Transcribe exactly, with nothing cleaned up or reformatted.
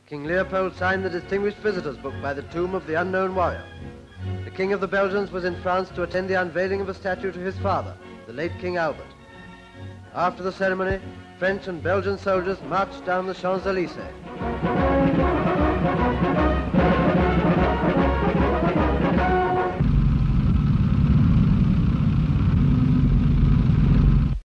King Leopold signed the Distinguished Visitors Book by the tomb of the unknown warrior. The King of the Belgians was in France to attend the unveiling of a statue to his father, the late King Albert. After the ceremony, French and Belgian soldiers marched down the Champs-Elysees.